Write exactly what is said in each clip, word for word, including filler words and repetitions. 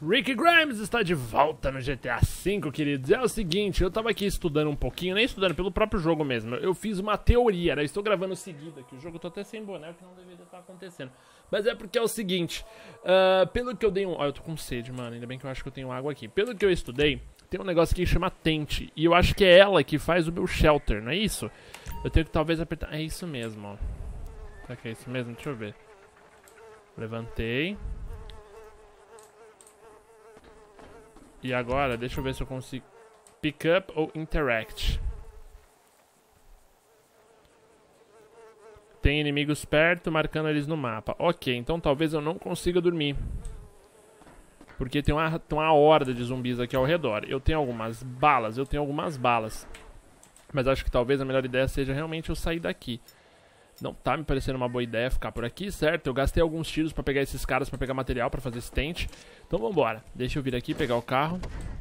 Rick Grimes está de volta no G T A cinco, queridos. É o seguinte, eu tava aqui estudando um pouquinho, nem estudando, pelo próprio jogo mesmo. Eu fiz uma teoria, né? Estou gravando seguido aqui. O jogo tá até sem boné, que não deveria estar acontecendo. Mas é porque é o seguinte, uh, pelo que eu dei um... Ó, eu tô com sede, mano. Ainda bem que eu acho que eu tenho água aqui. Pelo que eu estudei, tem um negócio aqui que chama Tente. E eu acho que é ela que faz o meu shelter, não é isso? Eu tenho que talvez apertar... É isso mesmo, ó. Será que é isso mesmo? Deixa eu ver. Levantei. E agora, deixa eu ver se eu consigo... Pick up ou interact. Tem inimigos perto, marcando eles no mapa. Ok, então talvez eu não consiga dormir. Porque tem uma, tem uma horda de zumbis aqui ao redor. Eu tenho algumas balas, eu tenho algumas balas. Mas acho que talvez a melhor ideia seja realmente eu sair daqui. Não tá me parecendo uma boa ideia ficar por aqui, certo? Eu gastei alguns tiros pra pegar esses caras, pra pegar material, pra fazer esse tente. Então vambora. Deixa eu vir aqui, pegar o carro.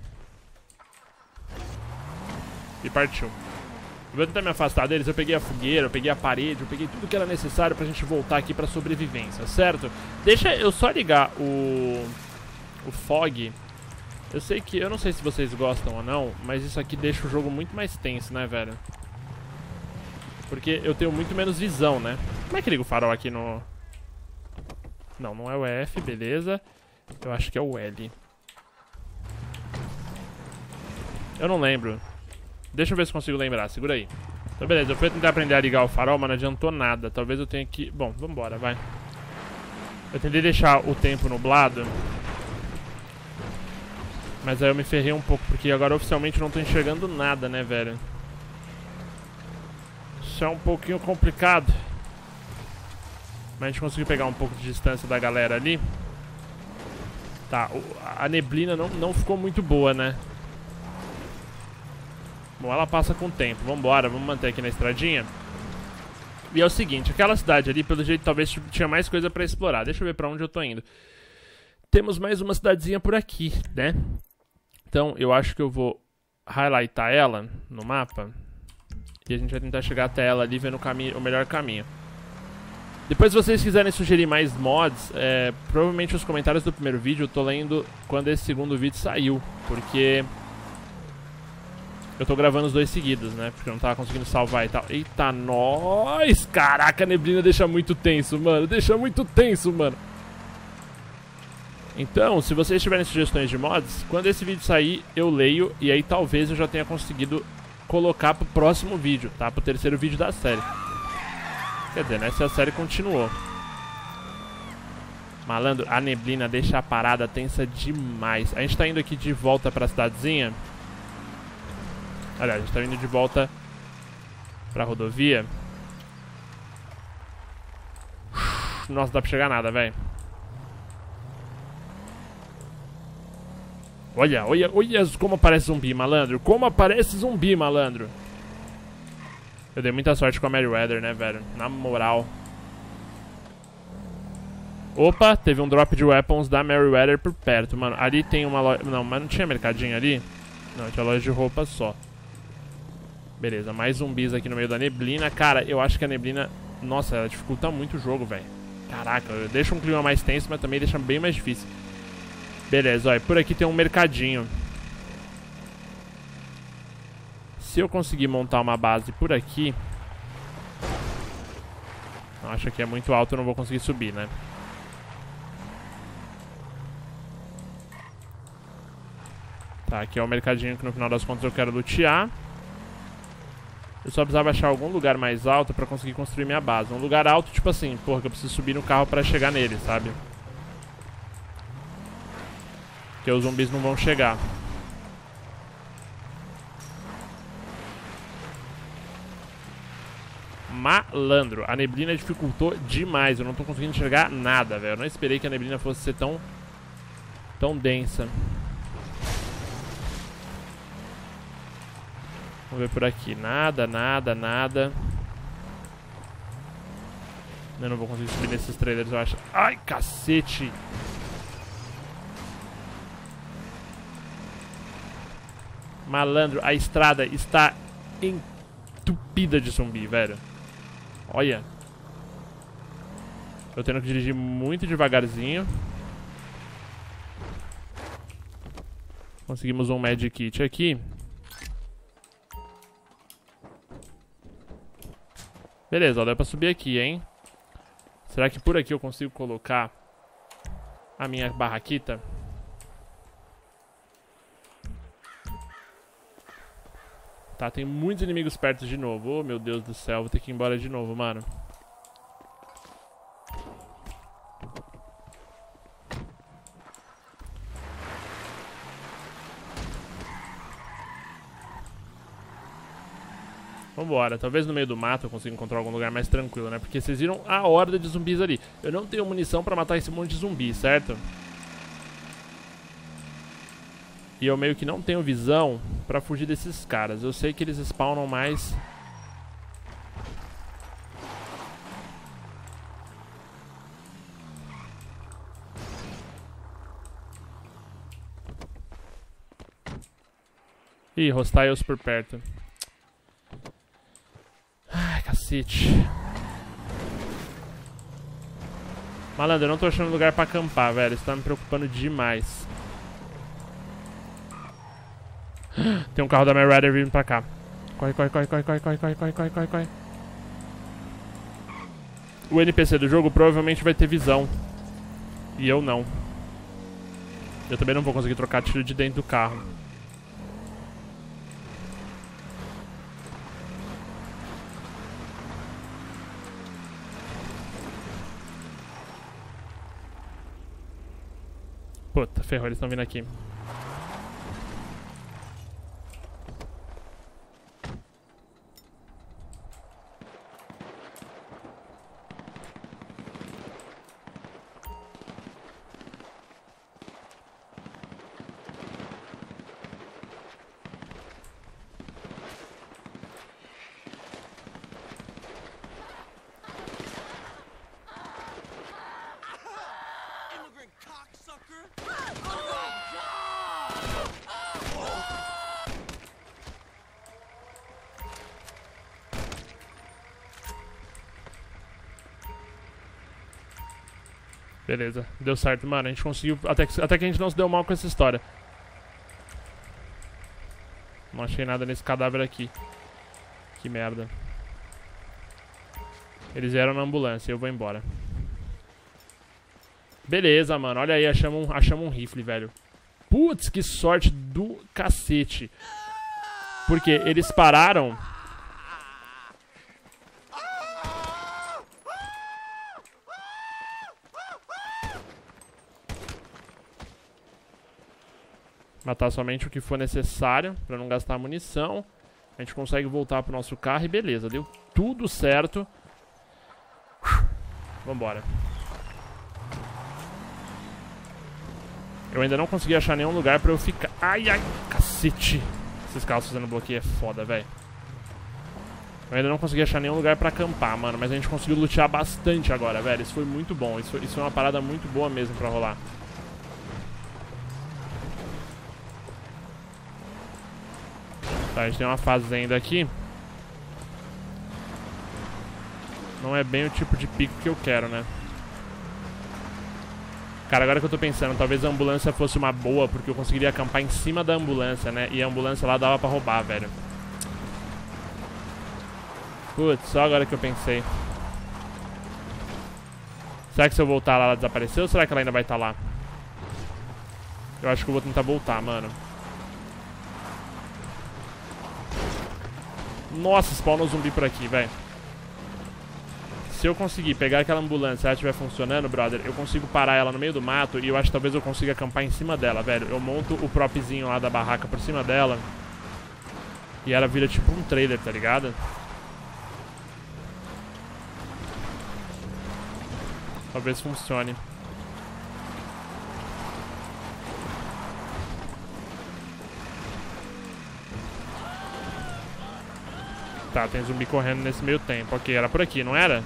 E partiu. Eu vou tentar me afastar deles. Eu peguei a fogueira, eu peguei a parede, eu peguei tudo que era necessário pra gente voltar aqui pra sobrevivência, certo? Deixa eu só ligar o... o fog. Eu sei que... Eu não sei se vocês gostam ou não, mas isso aqui deixa o jogo muito mais tenso, né, velho? Porque eu tenho muito menos visão, né? Como é que liga o farol aqui no... Não, não é o F, beleza. Eu acho que é o L. Eu não lembro. Deixa eu ver se consigo lembrar, segura aí. Então beleza, eu fui tentar aprender a ligar o farol, mas não adiantou nada. Talvez eu tenha que... Bom, vambora, vai. Eu tentei deixar o tempo nublado. Mas aí eu me ferrei um pouco, porque agora oficialmente eu não tô enxergando nada, né, velho? Isso é um pouquinho complicado. Mas a gente conseguiu pegar um pouco de distância da galera ali. Tá, a neblina não, não ficou muito boa, né? Bom, ela passa com o tempo. Vambora, vamos manter aqui na estradinha. E é o seguinte, aquela cidade ali, pelo jeito, talvez tinha mais coisa pra explorar. Deixa eu ver pra onde eu tô indo. Temos mais uma cidadezinha por aqui, né? Então, eu acho que eu vou highlightar ela no mapa. E a gente vai tentar chegar até ela ali, vendo o, caminho, o melhor caminho. Depois, se vocês quiserem sugerir mais mods, é, provavelmente os comentários do primeiro vídeo eu tô lendo quando esse segundo vídeo saiu. Porque eu tô gravando os dois seguidos, né? Porque eu não tava conseguindo salvar e tal. Eita, nós! Caraca, a neblina deixa muito tenso, mano. Deixa muito tenso, mano. Então, se vocês tiverem sugestões de mods, quando esse vídeo sair, eu leio. E aí talvez eu já tenha conseguido colocar pro próximo vídeo, tá? Pro terceiro vídeo da série. Quer dizer, né? Se a série continuou. Malandro, a neblina deixa a parada tensa demais. A gente tá indo aqui de volta pra cidadezinha. Aliás, a gente tá indo de volta pra rodovia. Nossa, não dá pra chegar nada, velho. Olha, olha, olha como aparece zumbi, malandro. Como aparece zumbi, malandro. Eu dei muita sorte com a Merryweather, né, velho? Na moral. Opa, teve um drop de weapons da Merryweather por perto, mano. Ali tem uma loja... Não, mas não tinha mercadinho ali? Não, tinha loja de roupa só. Beleza, mais zumbis aqui no meio da neblina. Cara, eu acho que a neblina... Nossa, ela dificulta muito o jogo, velho. Caraca, deixa um clima mais tenso, mas também deixa bem mais difícil. Beleza, olha, por aqui tem um mercadinho. Se eu conseguir montar uma base por aqui... Acho que é muito alto, eu não vou conseguir subir, né? Tá, aqui é o mercadinho que no final das contas eu quero lutear. Eu só precisava achar algum lugar mais alto pra conseguir construir minha base. Um lugar alto, tipo assim, porra, que eu preciso subir no carro pra chegar nele, sabe? Porque os zumbis não vão chegar. Malandro, a neblina dificultou demais. Eu não tô conseguindo enxergar nada, velho. Eu não esperei que a neblina fosse ser tão Tão densa. Vamos ver por aqui. Nada, nada, nada. Eu não vou conseguir subir nesses trailers, eu acho. Ai, cacete! Malandro, a estrada está entupida de zumbi, velho. Olha. Eu tendo que dirigir muito devagarzinho. Conseguimos um Magic Kit aqui. Beleza, ó, dá pra subir aqui, hein? Será que por aqui eu consigo colocar a minha barraquita? Tá, tem muitos inimigos perto de novo. Oh, meu Deus do céu, vou ter que ir embora de novo, mano. Vambora, talvez no meio do mato eu consiga encontrar algum lugar mais tranquilo, né? Porque vocês viram a horda de zumbis ali. Eu não tenho munição pra matar esse monte de zumbi, certo? E eu meio que não tenho visão pra fugir desses caras. Eu sei que eles spawnam mais... Ih, hostiles por perto. Ai, cacete. Malandro, eu não tô achando lugar pra acampar, velho. Isso tá me preocupando demais. Tem um carro da Mary Rider vindo pra cá. Corre, corre, corre, corre, corre, corre, corre, corre, corre, corre, corre. O N P C do jogo provavelmente vai ter visão. E eu não. Eu também não vou conseguir trocar tiro de dentro do carro. Puta, ferrou, eles estão vindo aqui. Beleza, deu certo, mano. A gente conseguiu. Até que, até que a gente não se deu mal com essa história. Não achei nada nesse cadáver aqui. Que merda. Eles vieram na ambulância e eu vou embora. Beleza, mano. Olha aí, achamos um, achamos um rifle, velho. Putz, que sorte do cacete. Porque eles pararam. Matar somente o que for necessário pra não gastar munição. A gente consegue voltar pro nosso carro e beleza, deu tudo certo. Vambora. Eu ainda não consegui achar nenhum lugar pra eu ficar. Ai, ai, cacete. Esses carros fazendo bloqueio é foda, velho. Eu ainda não consegui achar nenhum lugar pra acampar, mano. Mas a gente conseguiu lutear bastante agora, velho. Isso foi muito bom. Isso foi, isso foi uma parada muito boa mesmo pra rolar. Tá, a gente tem uma fazenda aqui. Não é bem o tipo de pico que eu quero, né? Cara, agora que eu tô pensando, talvez a ambulância fosse uma boa, porque eu conseguiria acampar em cima da ambulância, né? E a ambulância lá dava pra roubar, velho. Putz, só agora que eu pensei. Será que se eu voltar lá ela desapareceu ou será que ela ainda vai estar lá? Eu acho que eu vou tentar voltar, mano. Nossa, spawnou zumbi por aqui, velho. Se eu conseguir pegar aquela ambulância e ela estiver funcionando, brother, eu consigo parar ela no meio do mato e eu acho que talvez eu consiga acampar em cima dela, velho. Eu monto o propzinho lá da barraca por cima dela e ela vira tipo um trailer, tá ligado? Talvez funcione. Tá, tem zumbi correndo nesse meio tempo. Ok, era por aqui, não era?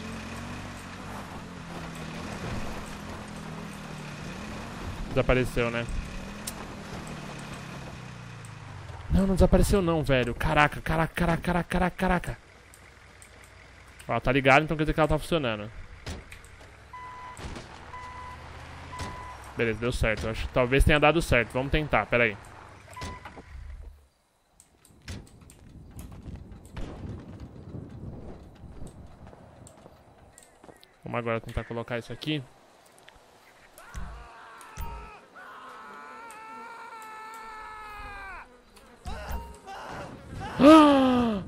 Desapareceu, né? Não, não desapareceu não, velho. Caraca, caraca, caraca, caraca, caraca, caraca. Ó, tá ligado, então quer dizer que ela tá funcionando. Beleza, deu certo. Eu acho que talvez tenha dado certo. Vamos tentar, pera aí. Vamos agora tentar colocar isso aqui. Ah!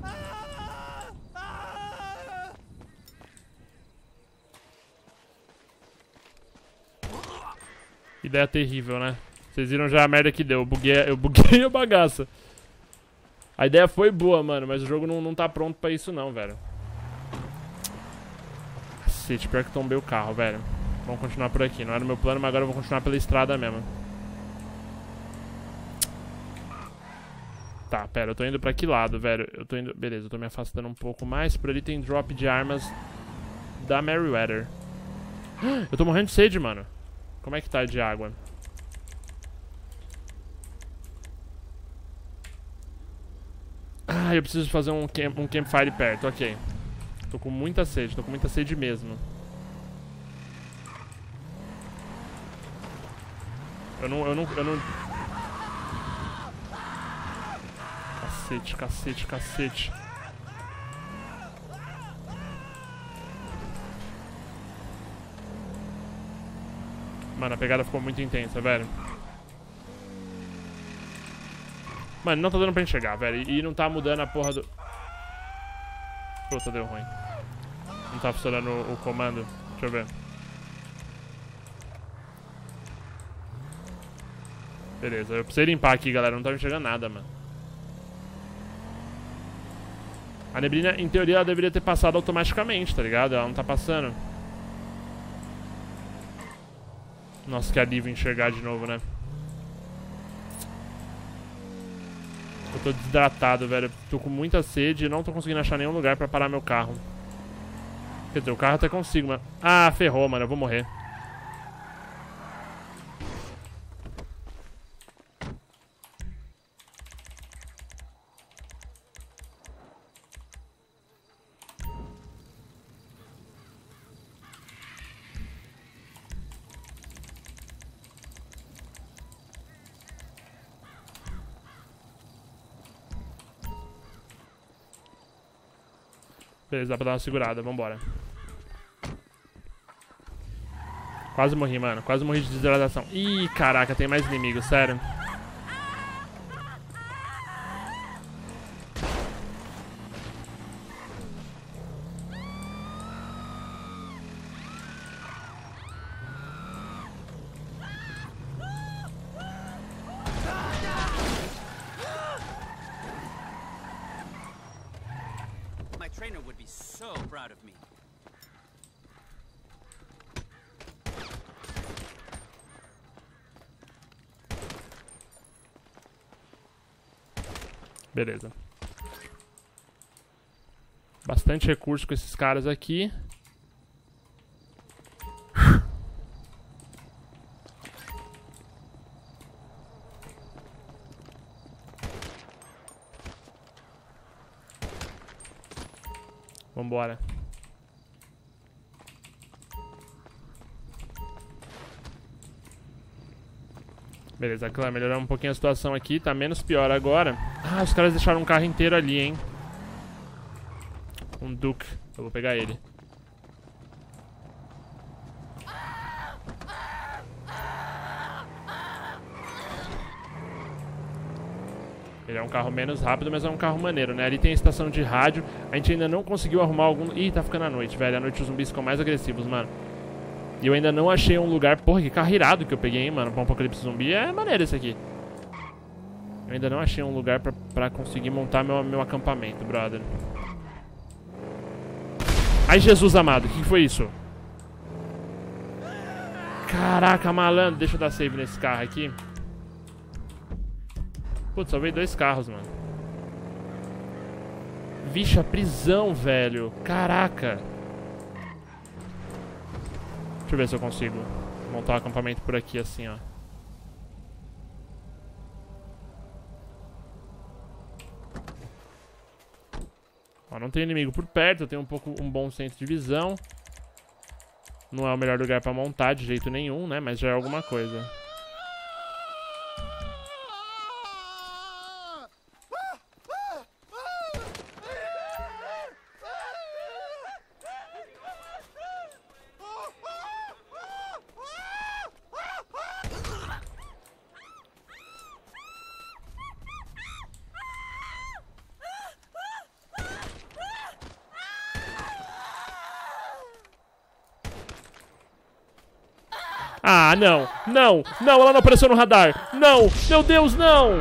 Ideia terrível, né? Vocês viram já a merda que deu. Eu buguei, eu buguei a bagaça. A ideia foi boa, mano, mas o jogo não, não tá pronto pra isso não, velho. Cacete, pior que tombei o carro, velho. Vamos continuar por aqui. Não era o meu plano, mas agora eu vou continuar pela estrada mesmo. Tá, pera, eu tô indo pra que lado, velho? Eu tô indo... Beleza, eu tô me afastando um pouco mais. Por ali tem drop de armas da Merryweather. Eu tô morrendo de sede, mano. Como é que tá de água? Ah, eu preciso fazer um, camp, um campfire perto, ok. Tô com muita sede, tô com muita sede mesmo. Eu não, eu não, eu não... Cacete, cacete, cacete. Mano, a pegada ficou muito intensa, velho. Mano, não tá dando pra enxergar, velho. E não tá mudando a porra do... Puta, deu ruim. Não tá funcionando o, o comando. Deixa eu ver. Beleza, eu precisei limpar aqui, galera. Não tá enxergando nada, mano. A neblina, em teoria, ela deveria ter passado automaticamente, tá ligado? Ela não tá passando. Nossa, que alívio enxergar de novo, né? Eu tô desidratado, velho. Tô com muita sede e não tô conseguindo achar nenhum lugar pra parar meu carro. Quer dizer, o carro até consigo, mas... Ah, ferrou, mano. Eu vou morrer. Beleza, dá pra dar uma segurada, vambora. Quase morri, mano. Quase morri de desidratação. Ih, caraca, tem mais inimigos, sério. My trainer would be so proud of me. Beleza. Bastante recurso com esses caras aqui. Vambora. Beleza, claro, melhoramos um pouquinho a situação aqui. Tá menos pior agora. Ah, os caras deixaram um carro inteiro ali, hein. Um Duke. Eu vou pegar ele. Ele é um carro menos rápido, mas é um carro maneiro, né? Ali tem a estação de rádio. A gente ainda não conseguiu arrumar algum... Ih, tá ficando à noite, velho. À noite os zumbis ficam mais agressivos, mano. E eu ainda não achei um lugar... Porra, que carro irado que eu peguei, hein, mano. Pra um apocalipse zumbi. É maneiro esse aqui. Eu ainda não achei um lugar pra, pra conseguir montar meu, meu acampamento, brother. Ai, Jesus amado. O que foi isso? Caraca, malandro. Deixa eu dar save nesse carro aqui. Putz, só veio dois carros, mano. Vixe, a prisão, velho. Caraca. Deixa eu ver se eu consigo montar um acampamento por aqui, assim, ó. Ó, não tem inimigo por perto. Eu tenho um pouco um bom centro de visão. Não é o melhor lugar pra montar de jeito nenhum, né? Mas já é alguma coisa. Ah, não. Não. Não, ela não apareceu no radar. Não. Meu Deus, não.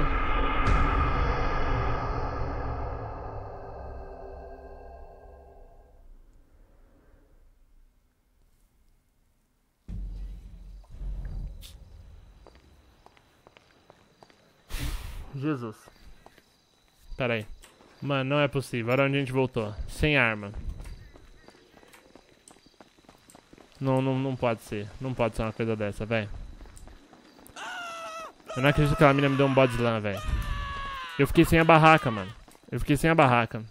Jesus. Pera aí. Mano, não é possível. Olha onde a gente voltou. Sem arma. Não, não, não pode ser. Não pode ser uma coisa dessa, velho. Eu não acredito que aquela mina me deu um body slam, velho. Eu fiquei sem a barraca, mano. Eu fiquei sem a barraca.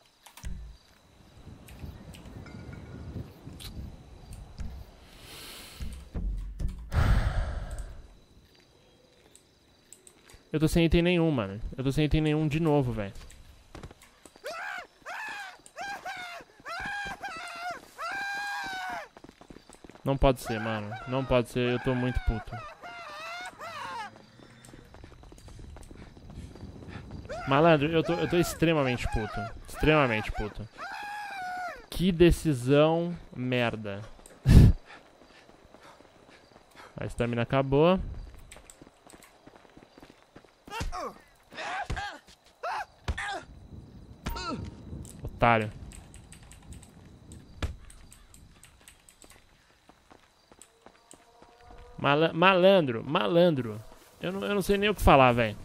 Eu tô sem item nenhum, mano. Eu tô sem item nenhum de novo, velho. Não pode ser, mano. Não pode ser. Eu tô muito puto. Malandro, eu tô, eu tô extremamente puto. Extremamente puto. Que decisão merda. A estamina acabou. Otário. Mala malandro, malandro. Eu não, eu não sei nem o que falar, velho.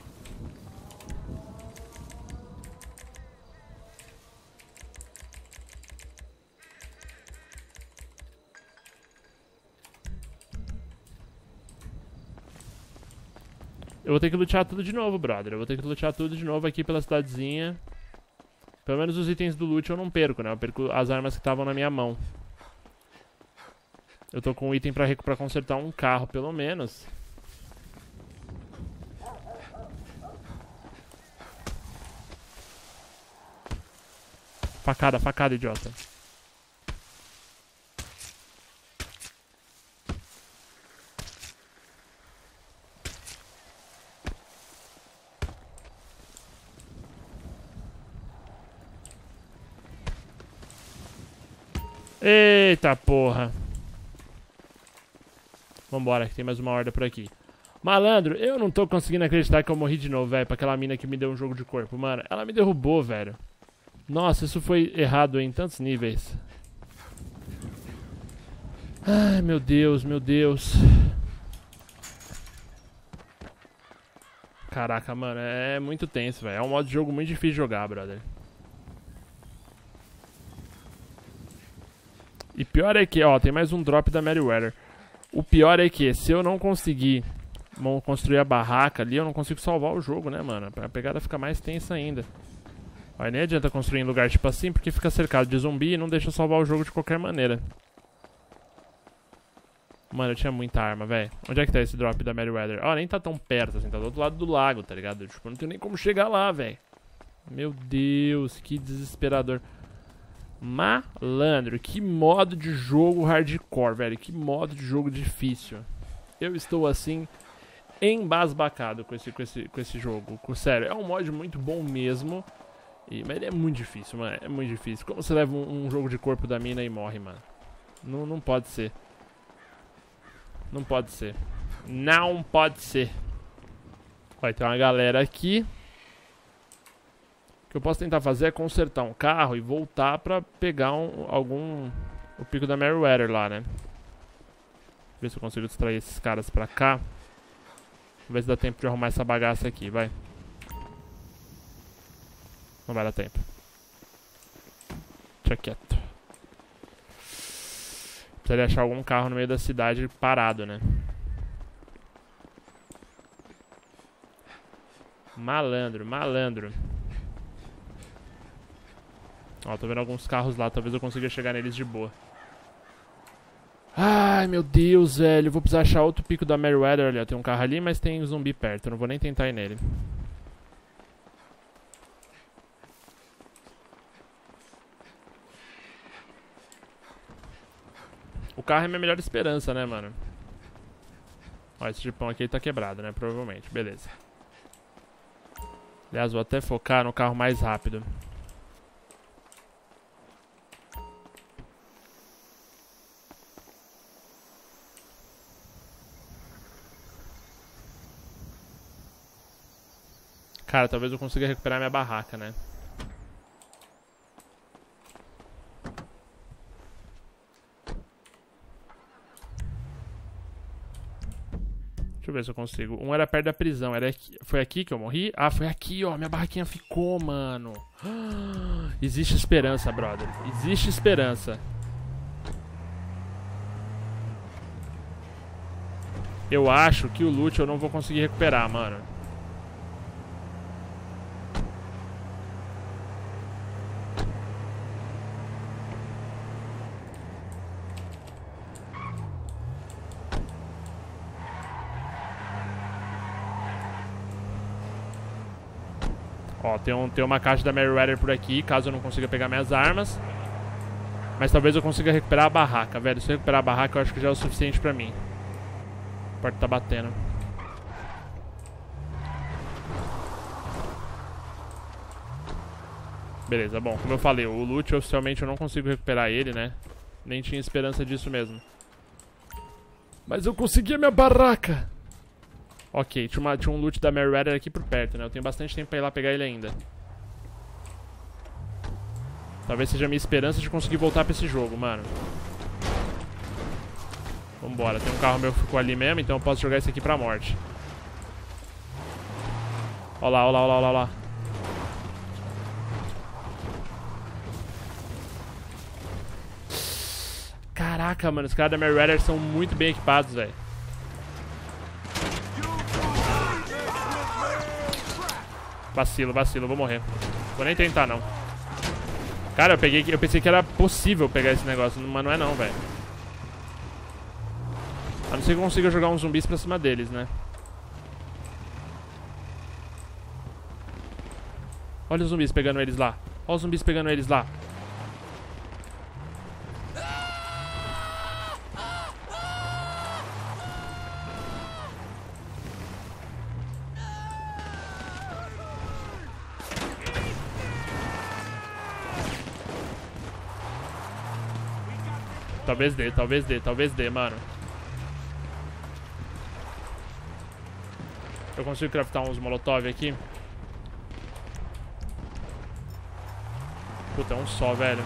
Eu vou ter que lutar tudo de novo, brother. Eu vou ter que lutar tudo de novo aqui pela cidadezinha. Pelo menos os itens do loot eu não perco, né? Eu perco as armas que estavam na minha mão. Eu tô com um item pra, pra consertar um carro, pelo menos. Facada, facada, idiota. Eita porra. Vambora, que tem mais uma horda por aqui. Malandro, eu não tô conseguindo acreditar que eu morri de novo, velho, pra aquela mina que me deu um jogo de corpo. Mano, ela me derrubou, velho. Nossa, isso foi errado em tantos níveis. Ai, meu Deus, meu Deus. Caraca, mano, é muito tenso, velho. É um modo de jogo muito difícil de jogar, brother. E pior é que, ó, tem mais um drop da Meriwether. O pior é que, se eu não conseguir construir a barraca ali, eu não consigo salvar o jogo, né, mano? A pegada fica mais tensa ainda. Aí nem adianta construir em lugar tipo assim, porque fica cercado de zumbi e não deixa eu salvar o jogo de qualquer maneira. Mano, eu tinha muita arma, velho. Onde é que tá esse drop da Meriwether? Ó, nem tá tão perto, assim, tá do outro lado do lago, tá ligado? Tipo, não tenho nem como chegar lá, velho. Meu Deus, que desesperador. Malandro, que modo de jogo hardcore, velho. Que modo de jogo difícil. Eu estou assim, embasbacado com esse, com esse, com esse jogo. Sério, é um mod muito bom mesmo. E, mas ele é muito difícil, mano. É muito difícil. Como você leva um, um jogo de corpo da mina e morre, mano? Não, não pode ser. Não pode ser. Não pode ser. Vai ter uma galera aqui. O que eu posso tentar fazer é consertar um carro e voltar pra pegar um, algum... o pico da Meriwether lá, né? Ver se eu consigo distrair esses caras pra cá. Vamos ver se dá tempo de arrumar essa bagaça aqui, vai. Não vai dar tempo. Deixa quieto. Precisaria achar algum carro no meio da cidade parado, né? Malandro, malandro. Ó, tô vendo alguns carros lá, talvez eu consiga chegar neles de boa. Ai, meu Deus, velho. Vou precisar achar outro pico da Meriwether ali, ó. Tem um carro ali, mas tem um zumbi perto. Eu não vou nem tentar ir nele. O carro é minha melhor esperança, né, mano? Ó, esse jipão aqui tá quebrado, né? Provavelmente. Beleza. Aliás, vou até focar no carro mais rápido. Cara, talvez eu consiga recuperar minha barraca, né? Deixa eu ver se eu consigo. Um era perto da prisão. Era aqui. Foi aqui que eu morri? Ah, foi aqui, ó. Minha barraquinha ficou, mano. Existe esperança, brother. Existe esperança. Eu acho que o loot eu não vou conseguir recuperar, mano. Ó, tem, um, tem uma caixa da Meriwether por aqui, caso eu não consiga pegar minhas armas. Mas talvez eu consiga recuperar a barraca, velho. Se eu recuperar a barraca, eu acho que já é o suficiente pra mim. A porta tá batendo. Beleza, bom, como eu falei, o loot oficialmente eu não consigo recuperar ele, né? Nem tinha esperança disso mesmo. Mas eu consegui a minha barraca! Ok, tinha, uma, tinha um loot da Meriwether aqui por perto, né? Eu tenho bastante tempo pra ir lá pegar ele ainda. Talvez seja a minha esperança de conseguir voltar pra esse jogo, mano. Vambora, tem um carro meu que ficou ali mesmo, então eu posso jogar esse aqui pra morte. Ó lá, ó lá, ó lá, ó lá, ó lá. Caraca, mano, os caras da Meriwether são muito bem equipados, velho. Vacilo, vacilo, vou morrer. Vou nem tentar, não. Cara, eu peguei, eu pensei que era possível pegar esse negócio, mas não é não, velho. A não ser que eu consiga jogar uns zumbis pra cima deles, né? Olha os zumbis pegando eles lá. Olha os zumbis pegando eles lá. Talvez dê, talvez dê, talvez dê, mano. Eu consigo craftar uns molotov aqui? Puta, é um só, velho.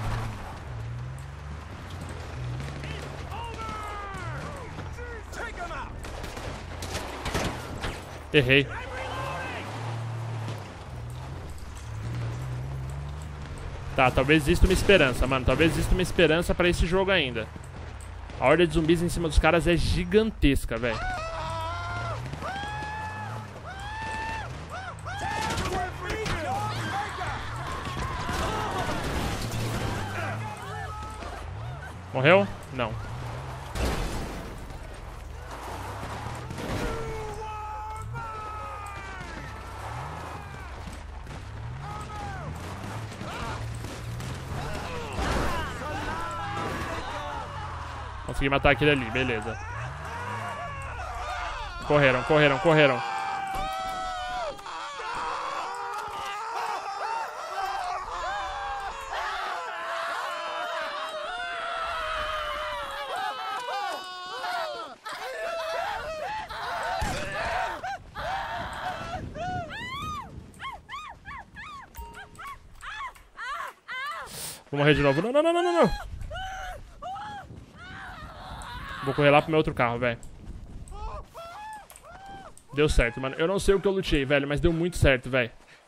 Errei. Tá, talvez exista uma esperança, mano. Talvez exista uma esperança pra esse jogo ainda. A horda de zumbis em cima dos caras é gigantesca, velho. Morreu? Não. Consegui matar aquele ali, beleza. Correram, correram, correram. Vou morrer de novo. Não, não, não, não, não, não. Vou correr lá pro meu outro carro, velho. Deu certo, mano. Eu não sei o que eu lutei, velho, mas deu muito certo, velho.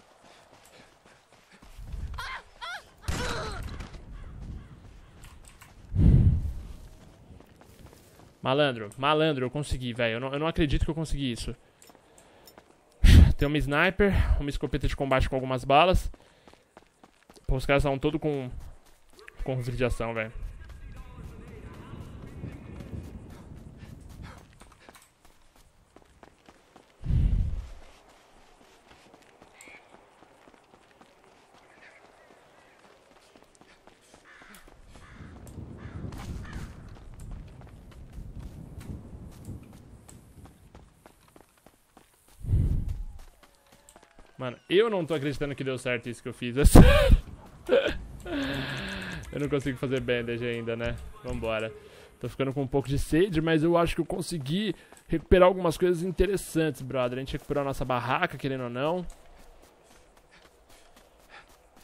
Malandro, malandro, eu consegui, velho. Eu não, eu não acredito que eu consegui isso. Tem uma sniper, uma escopeta de combate com algumas balas. Pô, os caras estavam todos com... com rifle de ação, velho. Mano, eu não tô acreditando que deu certo isso que eu fiz. É sério. Eu não consigo fazer bandage ainda, né? Vambora. Tô ficando com um pouco de sede, mas eu acho que eu consegui recuperar algumas coisas interessantes, brother. A gente recuperou a nossa barraca, querendo ou não.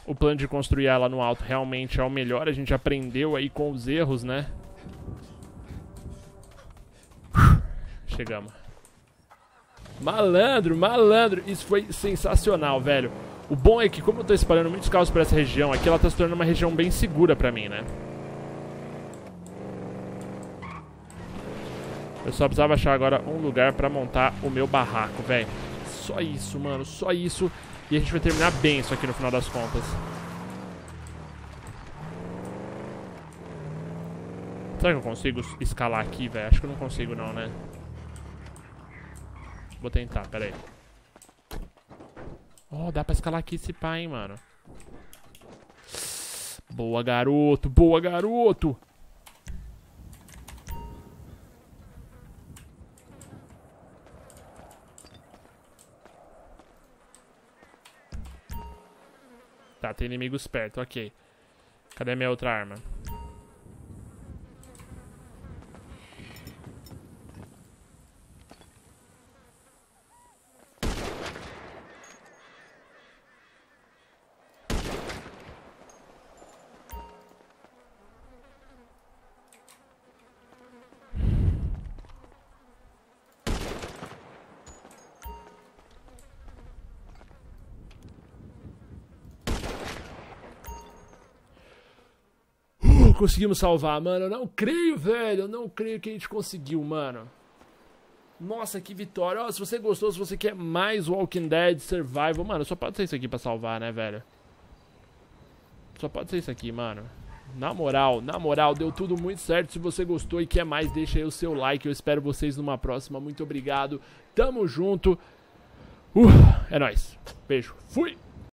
o plano de construir ela no alto realmente é o melhor. A gente aprendeu aí com os erros, né? Chegamos. Malandro, malandro. Isso foi sensacional, velho. O bom é que, como eu tô espalhando muitos carros por essa região aqui, ela tá se tornando uma região bem segura pra mim, né? Eu só precisava achar agora um lugar pra montar o meu barraco, velho. Só isso, mano, só isso. E a gente vai terminar bem isso aqui no final das contas. Será que eu consigo escalar aqui, velho? Acho que eu não consigo não, né? Vou tentar, pera aí. Oh, dá pra escalar aqui esse pá, hein, mano. Boa, garoto. Boa, garoto. Tá, tem inimigos perto, ok. Cadê minha outra arma? Conseguimos salvar, mano. Eu não creio, velho. Eu não creio que a gente conseguiu, mano. Nossa, que vitória. Oh, se você gostou, se você quer mais Walking Dead Survival, mano, só pode ser isso aqui pra salvar, né, velho? Só pode ser isso aqui, mano. Na moral, na moral, deu tudo muito certo. Se você gostou e quer mais, deixa aí o seu like. Eu espero vocês numa próxima. Muito obrigado. Tamo junto. Uh, é nóis. Beijo. Fui.